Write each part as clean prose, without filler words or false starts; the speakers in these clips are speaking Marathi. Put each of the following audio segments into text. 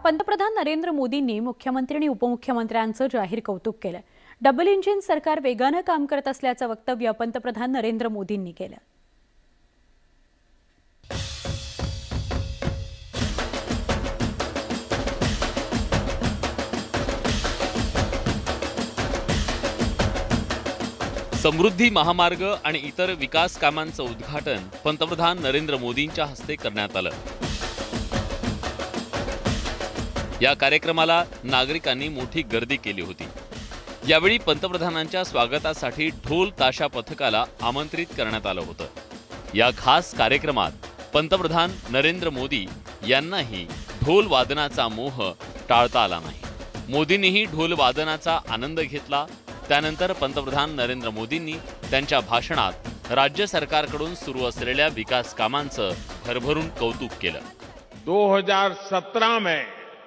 पंतप्रधान नरेंद्र मोदींनी मुख्यमंत्री आणि उपमुख्यमंत्र्यांचं जाहीर कौतुक केलं। डबल इंजिन सरकार वेगानं काम करत असल्याचं वक्तव्य पंतप्रधान नरेंद्र मोदींनी केलं। समृद्धी महामार्ग आणि इतर विकास कामांचं उद्घाटन पंतप्रधान नरेंद्र मोदींच्या हस्ते करण्यात आलं। या कार्यक्रमाला नागरिकांनी मोठी गर्दी केली होती। यावेळी पंतप्रधानांच्या स्वागतासाठी ढोल ताशा पथकाला आमंत्रित करण्यात आलं होतं। या खास कार्यक्रमात पंतप्रधान नरेंद्र मोदी यांनाही ढोल वादनाचा मोह टाळता आला नाही। मोदींनीही ढोल वादनाचा आनंद घेतला। त्यानंतर पंतप्रधान नरेंद्र मोदींनी त्यांच्या भाषणात राज्य सरकारकडून सुरू असलेल्या विकास कामांचं भरभरून कौतुक केलं। 2017 में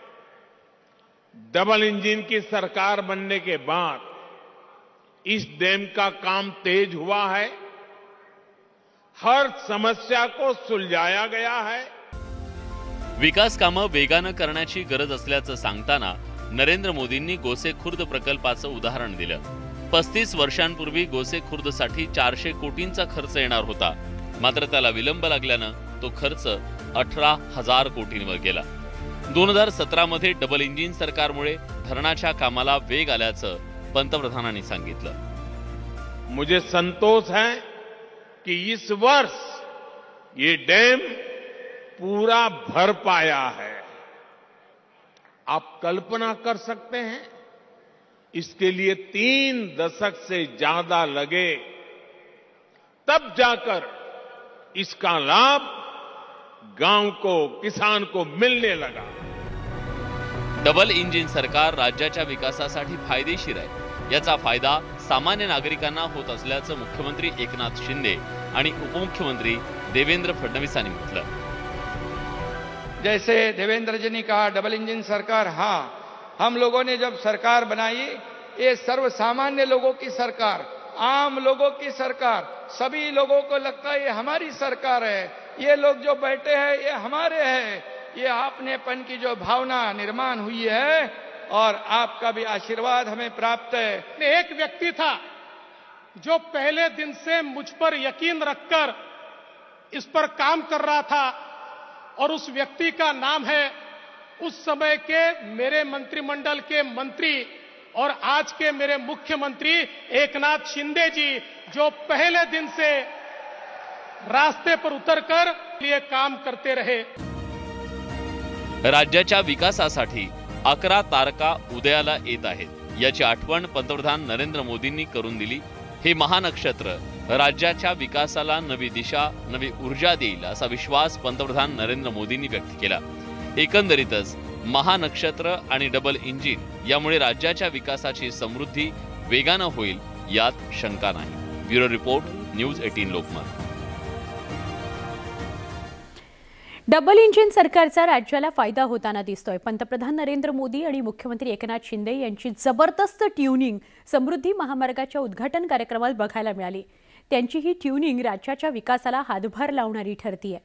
डबल इंजन की सरकार बनने के बाद इस डैम का काम तेज हुआ है, हर समस्या को सुलझाया गया है। विकास कामं वेगानं करण्याची गरज असल्याचं सांगताना नरेंद्र मोदींनी गोसेखुर्द प्रकल्पाचं उदाहरण दिलं। 35 वर्षांपूर्वी गोसेखुर्दसाठी 400 कोटींचा खर्च येणार होता, मात्र त्याला विलंब लागल्यानं तो खर्च 18,000 कोटींवर गेला। 2017 मध्ये डबल इंजिन सरकारमुळे धरणाच्या कामाला वेग आल्याचं पंतप्रधानांनी सांगितलं। मुझे संतोष है कि इस वर्ष ये डैम पूरा भर पाया है। आप कल्पना कर सकते हैं, इसके लिए 3 दशक से ज्यादा लगे, तब जाकर इसका लाभ गांव को, किसान को मिलने लगा। डबल इंजिन सरकार राज्याच्या विकासासाठी फायदेशीर आहे। याचा फायदा सामान्य नागरिकांना होत असल्याचं मुख्यमंत्री एकनाथ शिंदे आणि उपमुख्यमंत्री देवेंद्र फडणवीस यांनी म्हटलं। जैसे देवेंद्र जी ने कहा, डबल इंजन सरकार, हाँ, हम लोगों ने जब सरकार बनाई, ये सर्वसामान्य लोगों की सरकार, आम लोगों की सरकार, सभी लोगों को लगता है ये हमारी सरकार है, ये लोग जो बैठे हैं ये हमारे हैं। ये आपनेपन की जो भावना निर्माण हुई है और आपका भी आशीर्वाद हमें प्राप्त है। एक व्यक्ति था जो पहले दिन से मुझ पर यकीन रखकर इस पर काम कर रहा था और उस व्यक्ति का नाम है उस समय के मेरे मंत्रिमंडल के मंत्री और आज के मेरे मुख्यमंत्री एकनाथ शिंदे जी, जो पहले दिन से रास्ते पर उतरकर लिए काम करते रहे। राज्याच्या विकासासाठी 11 तारका उदयाला येत आहेत, याची आठवण पंतप्रधान नरेंद्र मोदींनी करून दिली। हे महानक्षत्र राज्याच्या विकासाला नवी दिशा, नवी ऊर्जा देईल असा विश्वास पंतप्रधान नरेंद्र मोदींनी व्यक्त केला। एकंदरीतच महानक्षत्र आणि डबल इंजिन यामुळे राज्याच्या विकासाची समृद्धी वेगानं होईल यात शंका नाही। Bureau report, news 18 Lokmat. Double engine सरकारचा राज्याला फायदा होताना दिसतोय। पंतप्रधान नरेंद्र मोदी आणि मुख्यमंत्री एकनाथ शिंदे यांची जबरदस्त ट्यूनिंग समृद्धी महामार्गाच्या उद्घाटन कार्यक्रमात बघायला मिळाली। त्यांची ही ट्यूनिंग राज्याच्या विकासाला हातभार लावणारी ठरतीये।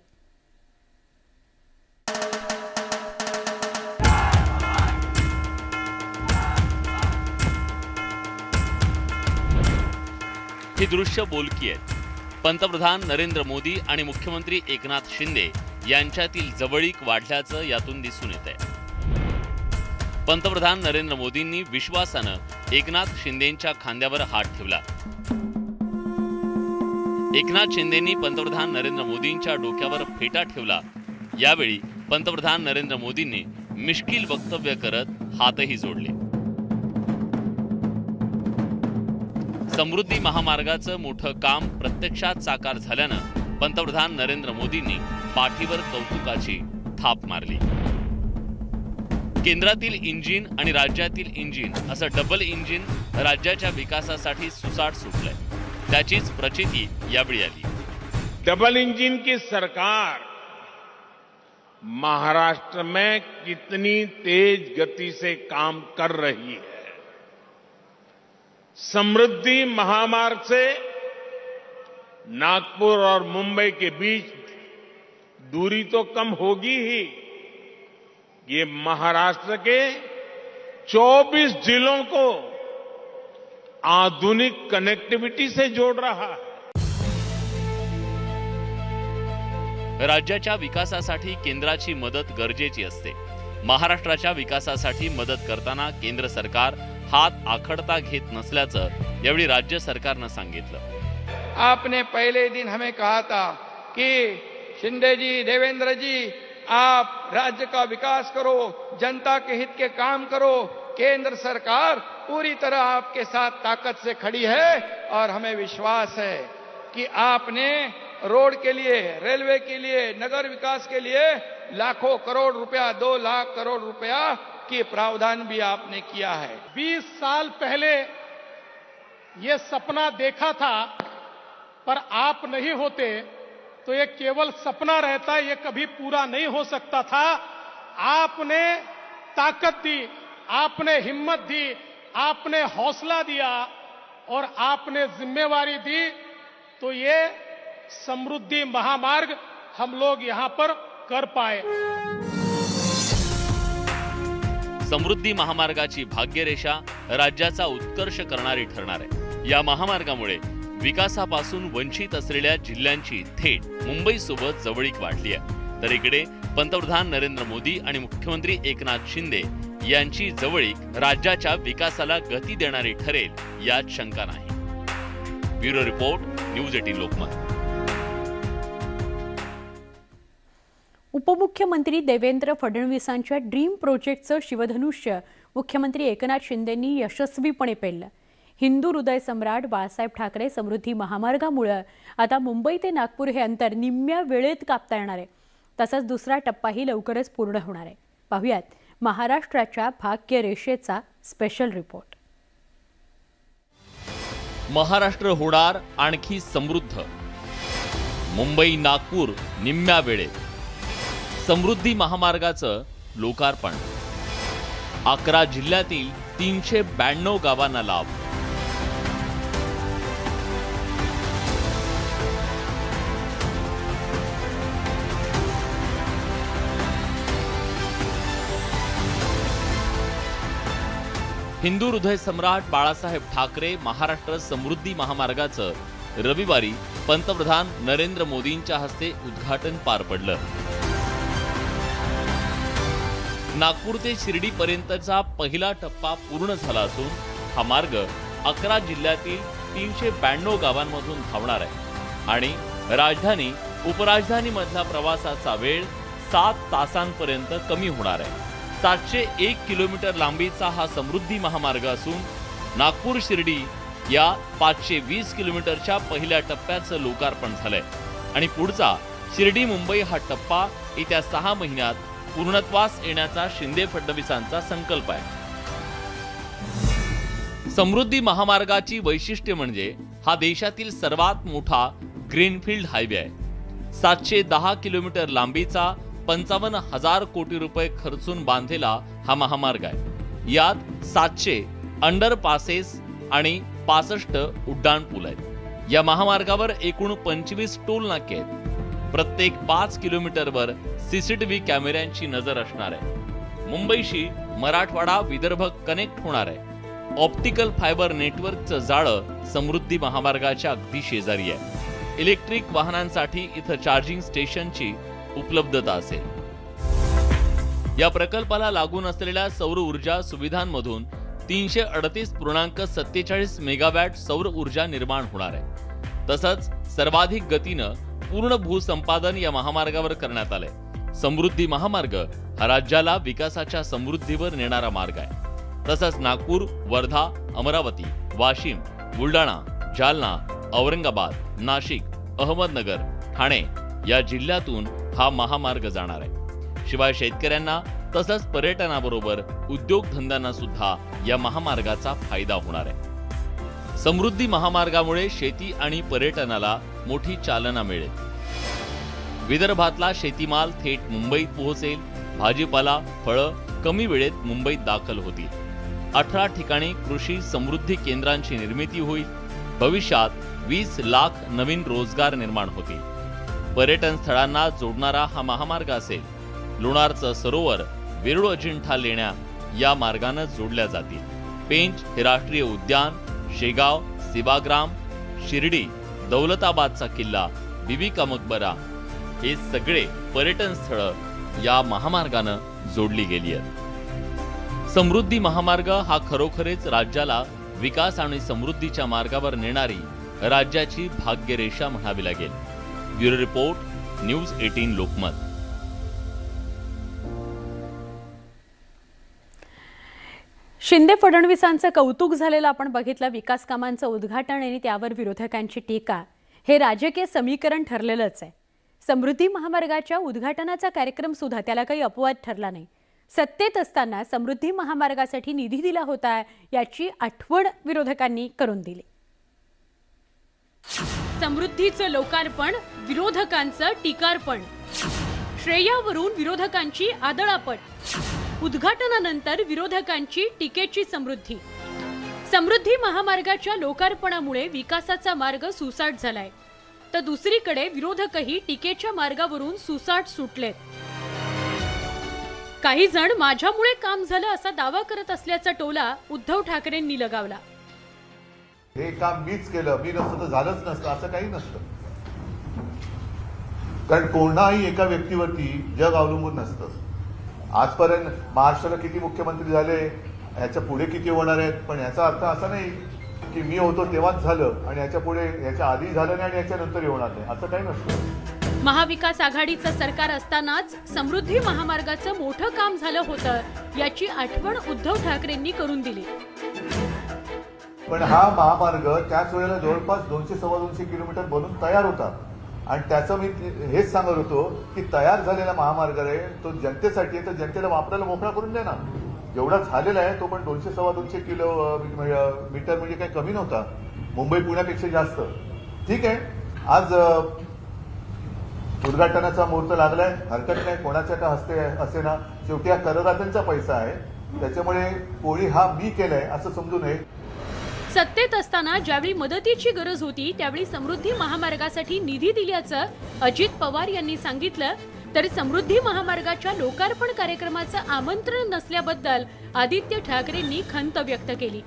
ही दृश्य बोलकी आहेत। पंतप्रधान नरेंद्र मोदी आणि मुख्यमंत्री एकनाथ शिंदे यांच्यातील जवळीक वाढल्याचं यातून दिसून येतंय। पंतप्रधान नरेंद्र मोदींनी विश्वासानं एकनाथ शिंदेंच्या खांद्यावर हात ठेवला। एकनाथ शिंदेंनी पंतप्रधान नरेंद्र मोदींच्या डोक्यावर फेटा ठेवला। यावेळी पंतप्रधान नरेंद्र मोदींनी मिश्किल वक्तव्य करत हातही जोडले। समृद्धी महामार्गाचं मोठं काम प्रत्यक्षात साकार झाल्यानं पंतप्रधान नरेंद्र मोदींनी पाठीवर कौतुकाची थाप मारली। केंद्रातील इंजिन आणि राज्यातील इंजिन असं डबल इंजिन राज्याच्या विकासासाठी सुसाट सुटलंय, त्याचीच प्रचिती यावेळी आली। डबल इंजन की सरकार महाराष्ट्र में कितनी तेज गति से काम कर रही है। समृद्धि महामार्ग से नागपुर और मुंबई के बीच दूरी तो कम होगी ही, ये महाराष्ट्र के 24 जिलों को आधुनिक कनेक्टिविटी से जोड़ रहा है। राज्याच्या विकासासाठी केंद्राची मदत गरजेची असते। महाराष्ट्राच्या विकासासाठी मदत करताना केंद्र सरकार हात आखडता घेत नसल्याचं यावेळी राज्य सरकारनं सांगितलं। आपने पहले दिन हमें कहा था कि शिंदे जी, देवेंद्र जी, आप राज्य का विकास करो, जनता के हित के काम करो। केंद्र सरकार पूरी तरह आपके साथ ताकत से खड़ी है और हमें विश्वास है कि आपने रोड के लिए, रेलवे के लिए, नगर विकास के लिए लाखों करोड़ रुपया, 2 लाख करोड़ रुपया की प्रावधान भी आपने किया है। 20 साल पहले ये सपना देखा था, पर आप नहीं होते तो ये केवल सपना रहता, ये कभी पूरा नहीं हो सकता था। आपने ताकत दी, आपने हिम्मत दी, आपने हौसला दिया और आपने जिम्मेवारी दी, तो ये समृद्धि महामार्ग हम लोग यहां पर कर पाए। समृद्धी महामार्गाची भाग्यरेषा राज्याचा उत्कर्ष करणारी ठरणार आहे। या महामार्गामुळे विकासापासून वंचित असलेल्या जिल्ह्यांची थेट मुंबईसोबत जवळीक वाढली आहे। तर इकडे पंतप्रधान नरेंद्र मोदी आणि मुख्यमंत्री एकनाथ शिंदे यांची जवळीक राज्याच्या विकासाला गती देणारी ठरेल यात शंका नाही। Bureau report, news 18 Lokmat. उपमुख्यमंत्री देवेंद्र फडणवीसांच्या ड्रीम प्रोजेक्टचं शिवधनुष्य मुख्यमंत्री एकनाथ शिंदेंनी यशस्वीपणे पेललं। हिंदू हृदय सम्राट बाळासाहेब ठाकरे समृद्धी महामार्गामुळे आता मुंबई ते नागपूर हे अंतर निम्म्या वेळेत कापता येणार आहे। तसंच दुसरा टप्पाही लवकरच पूर्ण होणार आहे। पाहूयात महाराष्ट्राच्या भाग्यरेषेचा स्पेशल रिपोर्ट। महाराष्ट्र होणार आणखी समृद्ध। मुंबई नागपूर निम्म्या वेळेत। समृद्धी महामार्गाचं लोकार्पण। 11 जिल्ह्यातील 392 गावांना लाभ। हिंदू हृदय सम्राट बाळासाहेब ठाकरे महाराष्ट्र समृद्धी महामार्गाचं रविवारी पंतप्रधान नरेंद्र मोदींच्या हस्ते उद्घाटन पार पडलं। नागपूर ते शिर्डी पर्यंतचा पहिला टप्पा पूर्ण झाला असून हा मार्ग 11 जिल्ह्यातील 392 गावांमधून धावणार आहे आणि राजधानी उपराजधानी मधला प्रवासाचा वेळ 7 तासांपर्यंत कमी होणार आहे। 701 किलोमीटर लांबीचा हा समृद्धी महामार्ग असून नागपूर शिर्डी या 520 किलोमीटरच्या पहिल्या टप्प्याचं लोकार्पण झालंय आणि पुढचा शिर्डी मुंबई हा टप्पा येत्या 6 महिन्यात पूर्णत्वास येण्याचा शिंदे फडणवीसांचा संकल्प आहे। समृद्धी महामार्गाची वैशिष्ट्य म्हणजे हा देशातील सर्वात मोठा ग्रीनफील्ड हायवे आहे। 710 किलोमीटर लांबीचा 55,000 कोटी रुपये खर्चून बांधलेला हा महामार्ग आहे। यात 700 अंडरपासेस आणि 65 उड्डाण पूल आहेत। या महामार्गावर एकूण 25 टोल नाके आहेत। प्रत्येक 5 किलोमीटरवर सीसीटीव्ही कॅमेऱ्यांची नजर असणार आहे। मुंबईशी मराठवाडा विदर्भ कनेक्ट होणार आहे। ऑप्टिकल फायबर नेटवर्कचं जाळं समृद्धी महामार्गाच्या अगदी शेजारी आहे। इलेक्ट्रिक वाहनांसाठी इथं चार्जिंग स्टेशनची उपलब्धता असेल। या प्रकल्पाला लागून असलेल्या सौर ऊर्जा सुविधांमधून 338.47 मेगावॅट सौर ऊर्जा निर्माण होणार आहे। तसंच सर्वाधिक गतीनं पूर्ण भूसंपादन या महामार्गावर करण्यात आलंय। समृद्धी महामार्ग हा राज्याला विकासाच्या समृद्धीवर नेणारा मार्ग आहे। तसंच नागपूर, वर्धा, अमरावती, वाशिम, बुलडाणा, जालना, औरंगाबाद, नाशिक, अहमदनगर, ठाणे या जिल्ह्यातून हा महामार्ग जाणार आहे। शिवाय शेतकऱ्यांना तसंच पर्यटनाबरोबर उद्योगधंद्यांना सुद्धा या महामार्गाचा फायदा होणार आहे। समृद्धी महामार्गामुळे शेती आणि पर्यटनाला मोठी चालना मिळेल। विदर्भातला शेतीमाल थेट मुंबईत पोहोचेल। भाजीपाला, फळं कमी वेळेत मुंबईत दाखल होतील। 18 ठिकाणी कृषी समृद्धी केंद्रांची निर्मिती होईल। भविष्यात 20 लाख नवीन रोजगार निर्माण होतील। पर्यटन स्थळांना जोडणारा हा महामार्ग असेल। लोणारचं सरोवर वेरूळ अजिंठा लेण्या या मार्गाने जोडल्या जातील। पेंच हे राष्ट्रीय उद्यान, शेगाव, सेवाग्राम, शिर्डी, दौलताबादचा किल्ला, बीबी का मकबरा हे सगळे पर्यटन स्थळ या महामार्गाने जोडली गेली आहेत। समृद्धी महामार्ग हा खरोखरच राज्याला विकास आणि समृद्धीच्या मार्गावर नेणारी राज्याची भाग्यरेषा म्हणावी लागेल। Bureau report, news 18 Lokmat. Shinde फडणवीसांचं कौतुक झालेलं आपण बघितलं, विकास कामांचं उद्घाटन आणि त्यावर विरोधकांची टीका हे राजकीय समीकरण ठरलेलंच आहे। समृद्धी महामार्गाच्या उद्घाटनाचा कार्यक्रम सुद्धा त्याला काही अपवाद ठरला नाही। सत्तेत असताना समृद्धी महामार्गासाठी निधी दिला होता याची आठवण विरोधकांनी करून दिली। समृद्धीचं लोकार्पण, विरोधकांचं टीकार्पण, श्रेयावरून विरोधकांची आदळापट, उद्घाटनानंतर विरोधकांची टीकेची समृद्धी। समृद्धी महामार्गाच्या लोकार्पणामुळे विकासाचा मार्ग सुसाट झालाय, तर दुसरीकडे विरोधकही टीकेच्या मार्गावरून सुसाट सुटलेत। काही जण माझ्यामुळे काम झालं असा दावा करत असल्याचा टोला उद्धव ठाकरेंनी लगावला। हे काम मीच केलं, मी नसतं तर झालंच नसतं असं काही नसतं। कारण कोणाही एका व्यक्तीवरती जग अवलंबून नसतं। आजपर्यंत महाराष्ट्राला किती मुख्यमंत्री झाले, ह्याच्या पुढे किती होणार आहेत, पण याचा अर्थ असा नाही की मी होतो तेव्हाच झालं आणि याच्या पुढे याच्या आधी झालं नाही आणि याच्या नंतर होणार नाही, असं काही नसतं। महाविकास आघाडीचं सरकार असतानाच समृद्धी महामार्गाचं मोठं काम झालं होतं याची आठवण उद्धव ठाकरेंनी करून दिली। पण हा महामार्ग त्याच वेळेला जवळपास 200-250 किलोमीटर बनून तयार होता आणि त्याचं मी हेच सांगत होतो की तयार झालेला महामार्ग आहे तो जनतेसाठी आहे, तर जनतेला वापरायला मोकळा करून द्या ना। जेवढा झालेला आहे तो पण 200-250 किलोमीटर म्हणजे काही कमी नव्हता, मुंबई पुण्यापेक्षा जास्त। ठीक आहे, आज उद्घाटनाचा मुहूर्त लागलाय, हरकत नाही, कोणाच्या का हस्ते असे ना, शेवटी हा करदात्यांचा पैसा आहे, त्याच्यामुळे कोळी हा मी केलाय असं समजू नये। सत्तेत असताना ज्यावेळी मदतीची गरज होती त्यावेळी समृद्धी महामार्गासाठी निधी दिल्याचं अजित पवार यांनी सांगितलं, तर समृद्धी महामार्गाच्या लोकार्पण कार्यक्रमाचं आमंत्रण नसल्याबद्दल आदित्य ठाकरेंनी खंत व्यक्त केली।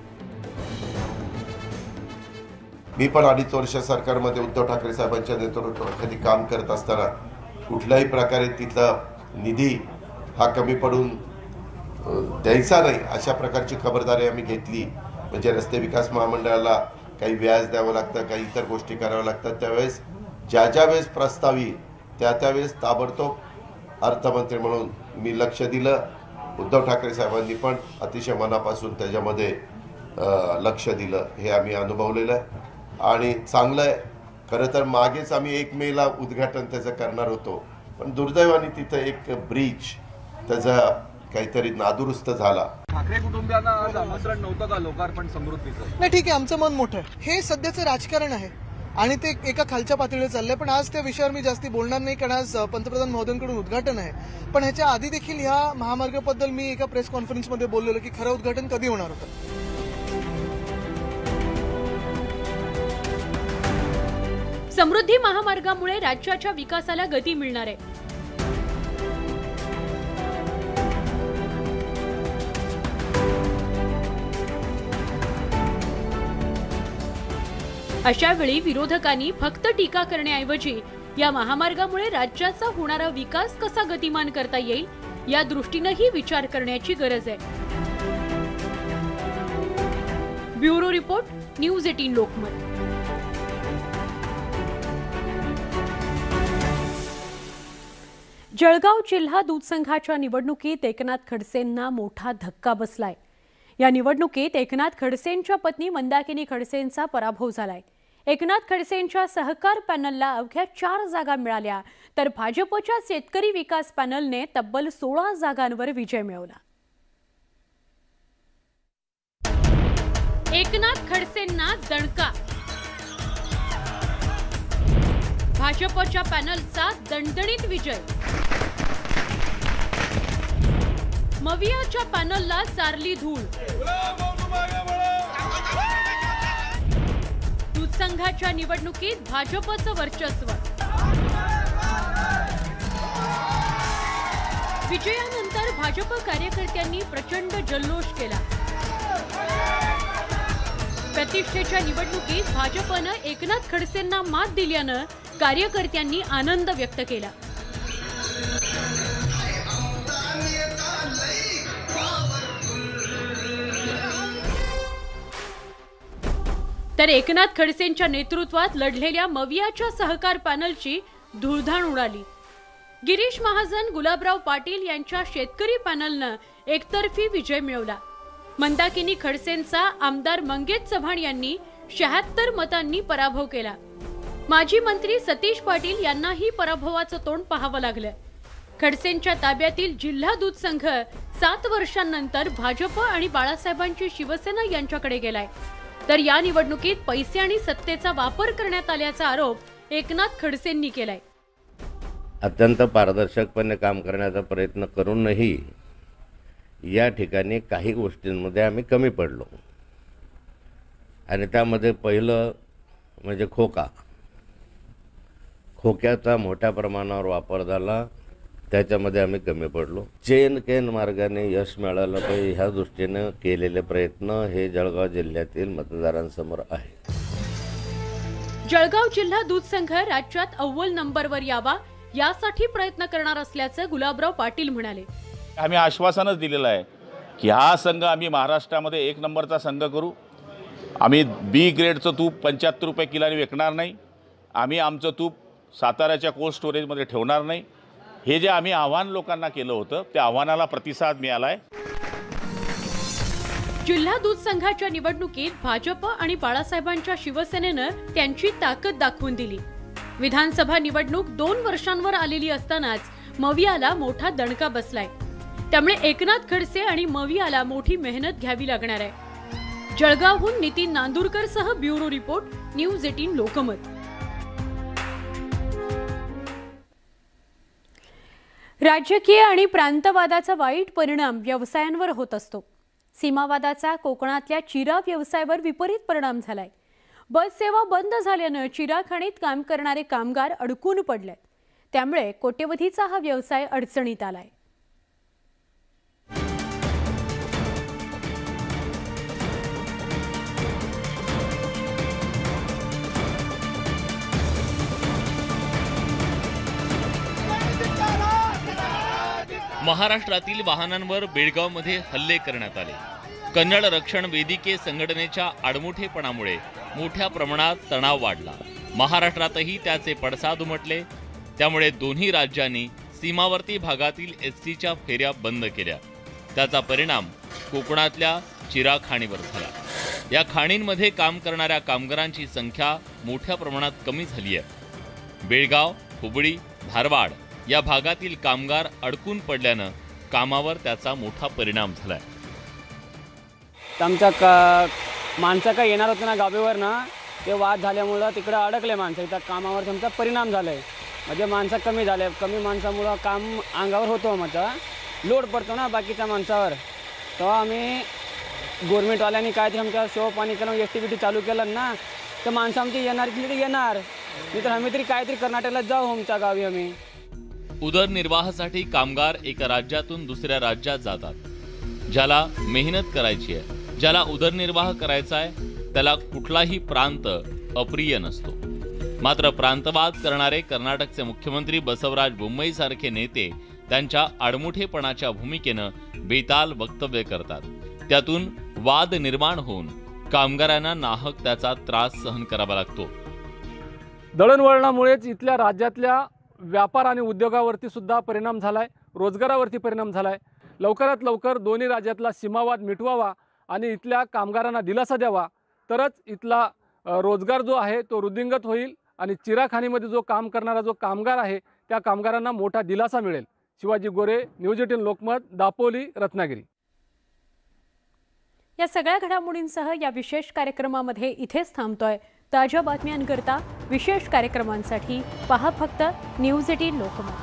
मी पण 2.5 वर्ष सरकारमध्ये उद्धव ठाकरे साहेबांच्या नेतृत्वाखाली काम करत असताना कुठल्याही प्रकारे तिथला निधी हा कमी पडून द्यायचा नाही अशा प्रकारची खबरदारी आम्ही घेतली। म्हणजे रस्ते विकास महामंडळाला काही व्याज द्यावं लागतं, काही इतर गोष्टी कराव्या लागतात, त्यावेळेस ज्या वेळेस प्रस्तावी त्यावेळेस ताबडतोब अर्थमंत्री म्हणून मी लक्ष दिलं। उद्धव ठाकरे साहेबांनी पण अतिशय मनापासून त्याच्यामध्ये लक्ष दिलं, हे आम्ही अनुभवलेलं आहे आणि चांगलं आहे। खरं तर मागेच आम्ही 1 मेला उद्घाटन त्याचं करणार होतो, पण दुर्दैवाने तिथं एक ब्रिज त्याचा काहीतरी नादुरुस्त झाला। ठाकरे कुटुंबियांना आज आमंत्रण नव्हतं का लोकार्पण समृद्धीचं? नाही, ठीक आहे, आमचं मन मोठं आहे, हे सध्याचं राजकारण आहे आणि ते एका खालच्या पातळीवर चाललंय। पण आज त्या विषयावर मी जास्ती बोलणार नाही, कारण आज पंतप्रधान महोदयांकडून उद्घाटन आहे। पण ह्याच्या आधी देखील ह्या महामार्गाबद्दल मी एका प्रेस कॉन्फरन्समध्ये बोललेलो की खरं उद्घाटन कधी होणार होतं। समृद्धी महामार्गामुळे राज्याच्या विकासाला गती मिळणार आहे। अशा वेळी विरोधकांनी फक्त टीका करण्याऐवजी या महामार्गामुळे राज्याचा होणारा विकास कसा गतिमान करता येईल या दृष्टीनेही विचार करण्याची गरज आहे। Bureau report, news 18 Lokmat. Jalgaon जिल्हा दूध संघाच्या निवडणुकीत एकनाथ खडसेंना मोठा धक्का बसलाय। या निवडणुकीत एकनाथ खडसेंच्या पत्नी मंदाकिनी खडसेंचा पराभव झालाय। एकनाथ खडसेंच्या सहकार पॅनलला अवघ्या 4 जागा मिळाल्या, तर भाजपच्या शेतकरी विकास पॅनलने तब्बल 16 जागांवर विजय मिळवला। एकनाथ खडसेंना दणका, भाजपच्या पॅनलचा दणदणीत विजय। मवियाच्या पॅनलला चारली धूळ। दूध संघाच्या निवडणुकीत भाजपचं वर्चस्व। विजयानंतर भाजप कार्यकर्त्यांनी प्रचंड जल्लोष केला। प्रतिष्ठेच्या निवडणुकीत भाजपनं एकनाथ खडसेंना मात दिल्यानं कार्यकर्त्यांनी आनंद व्यक्त केला। तर एकनाथ खडसेंच्या नेतृत्वात लढलेल्या मवियाच्या सहकार पॅनलची धुळधाण उडाली। गिरीश महाजन, गुलाबराव पाटील यांच्या शेतकरी पॅनलनं एकतर्फी विजय मिळवला। मंदाकिनी खडसेंचा आमदार मंगेश चव्हाण यांनी 76 मतांनी पराभव केला। माजी मंत्री सतीश पाटील यांनाही पराभवाचं तोंड पाहावं लागलं। खडसेंच्या ताब्यातील जिल्हा दूध संघ 7 वर्षांनंतर भाजप आणि बाळासाहेबांची शिवसेना यांच्याकडे गेलाय। तर या निवडणुकीत पैसे आणि सत्तेचा वापर करण्यात आल्याचा आरोप एकनाथ खडसेंनी केलाय। अत्यंत पारदर्शकपणे काम करण्याचा प्रयत्न करूनही या ठिकाणी काही गोष्टींमध्ये आम्ही कमी पडलो आणि त्यामध्ये पहिलं म्हणजे खोक्याचा मोठ्या प्रमाणावर वापर झाला, त्याच्यामध्ये आम्ही कमी पडलो। चेन मार्गाने यश मिळालं पाहिजे ह्या दृष्टीने केलेले प्रयत्न हे जळगाव जिल्ह्यातील मतदारांसमोर आहे। जळगाव जिल्हा दूध संघ राज्यात अव्वल नंबरवर यावा यासाठी प्रयत्न करणार असल्याचं गुलाबराव पाटील म्हणाले। आम्ही आश्वासनच दिलेलं आहे की हा संघ आम्ही महाराष्ट्रामध्ये 1 नंबरचा संघ करू। आम्ही बी ग्रेडचं तूप 75 रुपये किलोने विकणार नाही। आम्ही आमचं तूप साताऱ्याच्या कोल्ड स्टोरेजमध्ये ठेवणार नाही। हे जे आम्ही आव्हान लोकांना केलं होतं त्या आव्हानाला प्रतिसाद मिळालाय। जिल्हा दूध संघाच्या निवडणुकीत भाजप आणि बाळासाहेबांच्या शिवसेनेनं त्यांची ताकद दाखवून दिली। विधानसभा निवडणूक 2 वर्षांवर आलेली असतानाच मवियाला मोठा दणका बसलाय। त्यामुळे एकनाथ खडसे आणि मवियाला मोठी मेहनत घ्यावी लागणार आहे। जळगावहून नितीन नांदुरकरसह ब्युरो रिपोर्ट, न्यूज 18 लोकमत। राजकीय आणि प्रांतवादाचा वाईट परिणाम व्यवसायांवर होत असतो। सीमावादाचा कोकणातल्या चिरा व्यवसायावर विपरीत परिणाम झालाय। बस सेवा बंद झाल्यानं चिरा खाणीत काम करणारे कामगार अडकून पडलेत। त्यामुळे कोट्यवधीचा हा व्यवसाय अडचणीत आलाय। महाराष्ट्रातील वाहनांवर बेळगावमध्ये हल्ले करण्यात आले। कन्नड रक्षण वेदिके संघटनेच्या आडमुठेपणामुळे मोठ्या प्रमाणात तणाव वाढला। महाराष्ट्रातही त्याचे पडसाद उमटले। त्यामुळे दोन्ही राज्यांनी सीमावर्ती भागातील एसटीच्या फेऱ्या बंद केल्या। त्याचा परिणाम कोकणातल्या चिरा खाणीवर झाला। या खाणींमध्ये काम करणाऱ्या कामगारांची संख्या मोठ्या प्रमाणात कमी झाली आहे। बेळगाव, हुबळी, धारवाड या भागातील कामगार अडकून पडल्यानं कामावर त्याचा मोठा परिणाम झालाय। आमच्या माणसं काय येणार होते ना गावीवर ना, ते वाद झाल्यामुळं तिकडे अडकले माणसं। त्या कामावर त्यांचा परिणाम झालाय। म्हणजे माणसं कमी झाले। कमी माणसामुळं काम अंगावर होतो, माझा लोड पडतो ना बाकीच्या माणसावर। तेव्हा आम्ही गव्हर्नमेंटवाल्यांनी काहीतरी आमच्या शो पाणी केलं, STBT चालू केलं ना, तर माणसं आमची येणार इथली येणार, नाही तर आम्ही तरी काहीतरी कर्नाटकला जाऊ आमच्या गावी। आम्ही उदरनिर्वाहासाठी कामगार एका राज्यातून दुसऱ्या राज्यात जातात। ज्याला मेहनत करायची आहे, ज्याला उदरनिर्वाह करायचा आहे, त्याला कुठलाही प्रांत अप्रिय नसतो। मात्र प्रांतवाद करणारे कर्नाटकचे मुख्यमंत्री बसवराज बोम्मई सारखे नेते त्यांच्या आडमुठेपणाच्या भूमिकेनं बेताल वक्तव्य करतात। त्यातून वाद निर्माण होऊन कामगारांना नाहक त्याचा त्रास सहन करावा लागतो। दळणवळणामुळेच इथल्या राज्यातल्या व्यापार आणि उद्योगावरती सुद्धा परिणाम झालाय, रोजगारावरती परिणाम झालाय। लवकरात लवकर दोन्ही राज्यातला सीमावाद मिटवावा आणि इथल्या कामगारांना दिलासा द्यावा, तरच इथला रोजगार जो आहे तो वृद्धिंगत होईल आणि चिराखाणीमध्ये जो काम करणारा जो कामगार आहे त्या कामगारांना मोठा दिलासा मिळेल। शिवाजी गोरे, न्यूज 18 लोकमत, दापोली, रत्नागिरी। या सगळ्या घडामोडींसह या विशेष कार्यक्रमामध्ये इथेच थांबतोय। ताज्या बातम्यांकरता विशेष कार्यक्रमांसाठी पहा फक्त न्यूज 18 लोकमत।